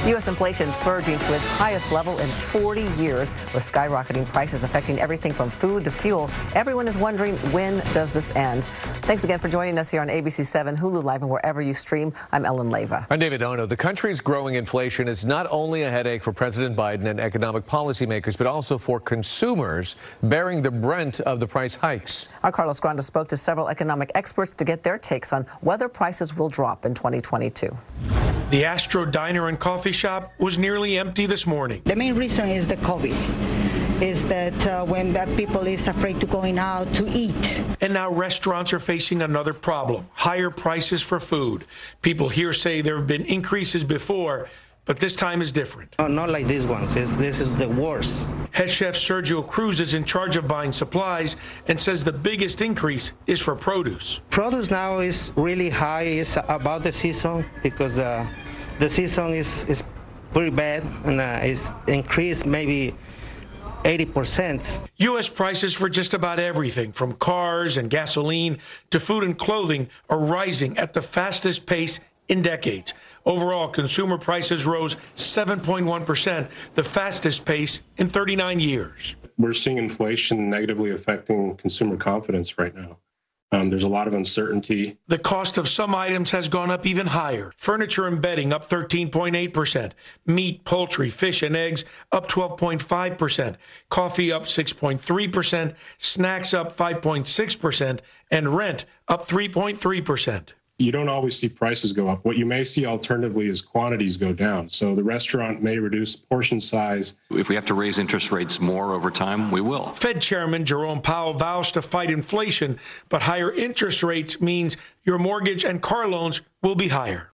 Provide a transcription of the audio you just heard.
U.S. inflation surging to its highest level in 40 years, with skyrocketing prices affecting everything from food to fuel. Everyone is wondering, when does this end? Thanks again for joining us here on ABC 7, Hulu Live, and wherever you stream. I'm Ellen Leyva. I'm David Ono. The country's growing inflation is not only a headache for President Biden and economic policymakers, but also for consumers bearing the brunt of the price hikes. Our Carlos Granda spoke to several economic experts to get their takes on whether prices will drop in 2022. The Astro Diner and Coffee Shop was nearly empty this morning. The main reason is the COVID, is that when people is afraid to going out to eat. And now restaurants are facing another problem, higher prices for food. People here say there have been increases before, but this time is different. Not like these ones. This is the worst. Head chef Sergio Cruz is in charge of buying supplies and says the biggest increase is for produce. Produce now is really high. It's about the season because the season is pretty bad, and it's increased maybe 80%. U.S. prices for just about everything, from cars and gasoline to food and clothing, are rising at the fastest pace in decades. Overall, consumer prices rose 7.1%, the fastest pace in 39 years. We're seeing inflation negatively affecting consumer confidence right now. There's a lot of uncertainty. The cost of some items has gone up even higher. Furniture and bedding up 13.8%. Meat, poultry, fish, and eggs up 12.5%. Coffee up 6.3%. Snacks up 5.6%. And rent up 3.3%. You don't always see prices go up. What you may see alternatively is quantities go down. So the restaurant may reduce portion size. If we have to raise interest rates more over time, we will. Fed Chairman Jerome Powell vows to fight inflation, but higher interest rates means your mortgage and car loans will be higher.